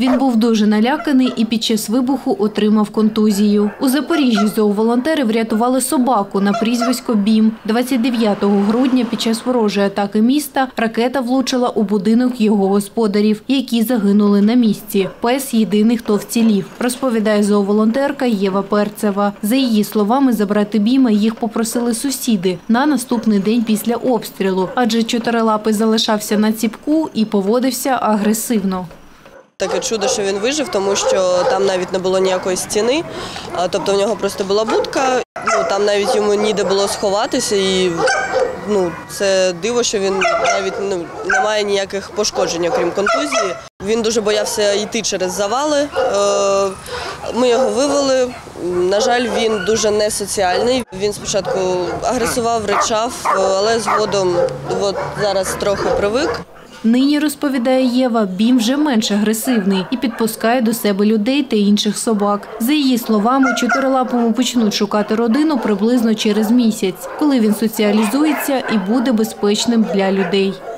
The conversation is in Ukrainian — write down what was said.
Він був дуже наляканий і під час вибуху отримав контузію. У Запоріжжі зооволонтери врятували собаку на прізвисько Бім. 29 грудня під час ворожої атаки міста ракета влучила у будинок його господарів, які загинули на місці. Пес – єдиний, хто вцілів, розповідає зооволонтерка Єва Перцева. За її словами, забрати Біма їх попросили сусіди на наступний день після обстрілу, адже чотирилапий залишався на ціпку і поводився агресивно. Таке чудо, що він вижив, тому що там навіть не було ніякої стіни, тобто в нього просто була будка, там навіть йому ніде було сховатися і це диво, що він навіть не має ніяких пошкоджень, крім контузії. Він дуже боявся йти через завали, ми його вивели. На жаль, він дуже несоціальний. Він спочатку агресував, ричав, але згодом зараз трохи привик. Нині, розповідає Єва, Бім вже менш агресивний і підпускає до себе людей та інших собак. За її словами, чотирилапому почнуть шукати родину приблизно через місяць, коли він соціалізується і буде безпечним для людей.